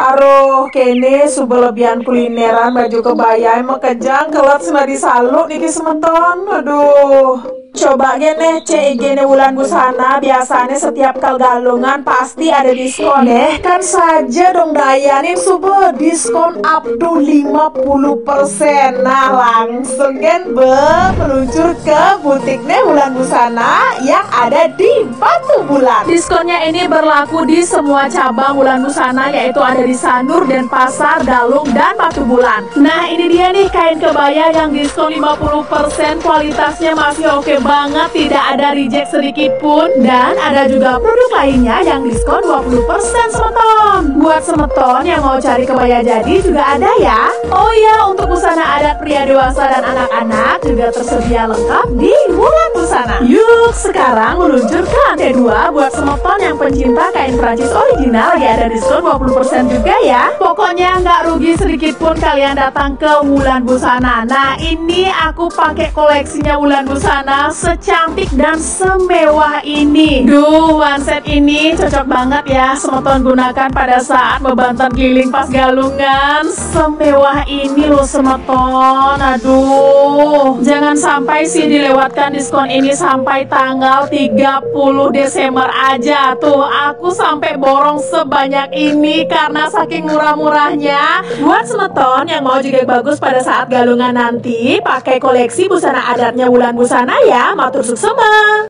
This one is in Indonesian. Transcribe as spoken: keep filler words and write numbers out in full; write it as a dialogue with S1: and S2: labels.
S1: Aduh, kene subelebihan kulineran baju kebaya emang kejang kelat sena disaluk niki semeton. Aduh. Coba gene C I gene Wulan Busana biasanya setiap kal galungan pasti ada diskon. Eh kan saja dong dayanin super diskon up to lima puluh persen. Nah langsung gen be meluncur ke butiknya Wulan Busana yang ada di Batu Bulan. Diskonnya ini berlaku di semua cabang Wulan Busana, yaitu ada di Sanur, Denpasar, Galung, dan Batu Bulan. Nah ini dia nih kain kebaya yang diskon lima puluh persen, kualitasnya masih oke banget, tidak ada reject sedikit pun. Dan ada juga produk lainnya yang diskon dua puluh persen semeton. Buat semeton yang mau cari kebaya jadi juga ada ya. Oh iya, untuk busana adat pria dewasa dan anak-anak juga tersedia lengkap di Wulan Busana. Yuk sekarang meluncur ke lantai dua buat semeton yang pencinta kain Prancis original, lagi ada diskon dua puluh persen juga ya. Pokoknya nggak rugi sedikit pun kalian datang ke Wulan Busana. Nah ini aku pakai koleksinya Wulan Busana secantik dan semewah ini. Duh, one set ini cocok banget ya semeton gunakan pada saat bebantan keliling pas galungan. Semewah ini loh semeton. Aduh, jangan sampai sih dilewatkan diskon ini sampai tanggal tiga puluh Desember aja. Tuh, aku sampai borong sebanyak ini karena saking murah-murahnya. Buat semeton yang mau juga bagus pada saat galungan nanti, pakai koleksi busana adatnya Wulan Busana ya. Matur suksema.